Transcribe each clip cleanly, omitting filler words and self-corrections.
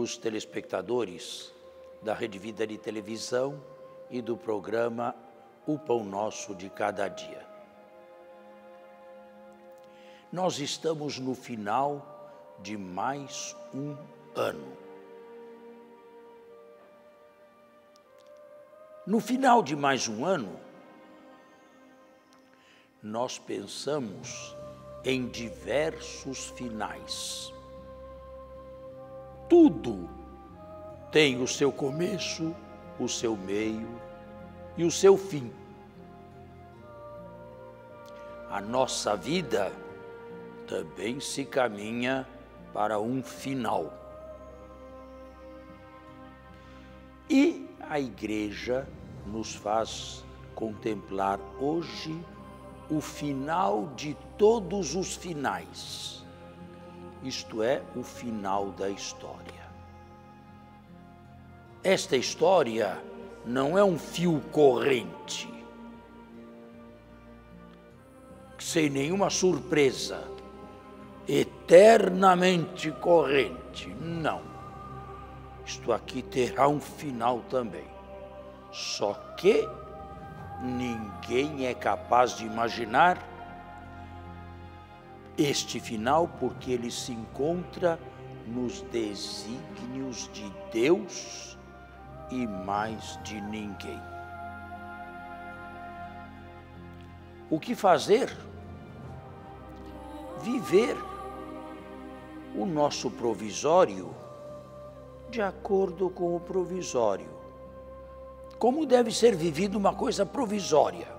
amigos telespectadores da Rede Vida de Televisão e do programa O Pão Nosso de Cada Dia. Nós estamos no final de mais um ano. No final de mais um ano, nós pensamos em diversos finais. Tudo tem o seu começo, o seu meio e o seu fim. A nossa vida também se caminha para um final. E a Igreja nos faz contemplar hoje o final de todos os finais, isto é, o final da história. Esta história não é um fio corrente, sem nenhuma surpresa, eternamente corrente, não. Isto aqui terá um final também, só que ninguém é capaz de imaginar este final, porque ele se encontra nos desígnios de Deus e mais de ninguém. O que fazer? Viver o nosso provisório de acordo com o provisório. Como deve ser vivida uma coisa provisória.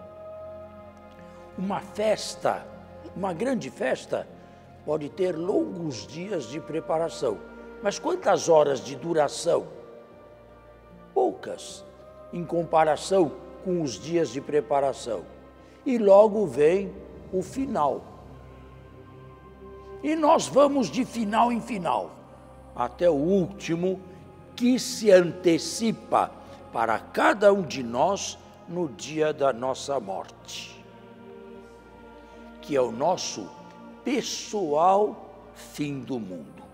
Uma festa, uma grande festa, pode ter longos dias de preparação. Mas quantas horas de duração? Poucas, em comparação com os dias de preparação. E logo vem o final. E nós vamos de final em final, até o último, que se antecipa para cada um de nós no dia da nossa morte, que é o nosso pessoal fim do mundo.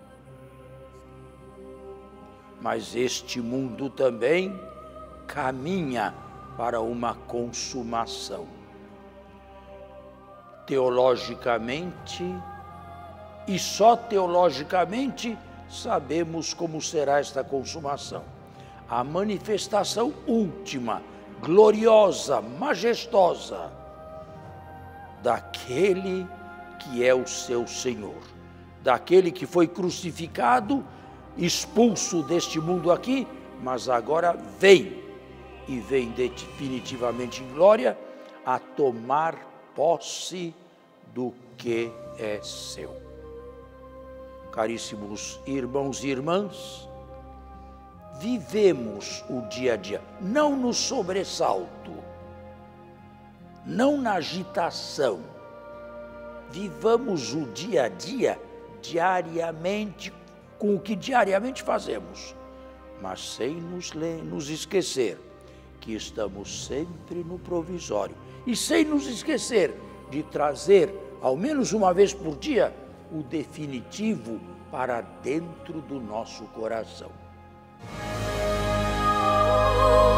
Mas este mundo também caminha para uma consumação. Teologicamente, e só teologicamente, sabemos como será esta consumação. A manifestação última, gloriosa, majestosa, daquele que é o seu Senhor, daquele que foi crucificado, expulso deste mundo aqui, mas agora vem, e vem definitivamente em glória, a tomar posse do que é seu. Caríssimos irmãos e irmãs, vivemos o dia a dia, não no sobressalto, não na agitação. Vivamos o dia a dia, diariamente, com o que diariamente fazemos, mas sem nos esquecer que estamos sempre no provisório. E sem nos esquecer de trazer, ao menos uma vez por dia, o definitivo para dentro do nosso coração.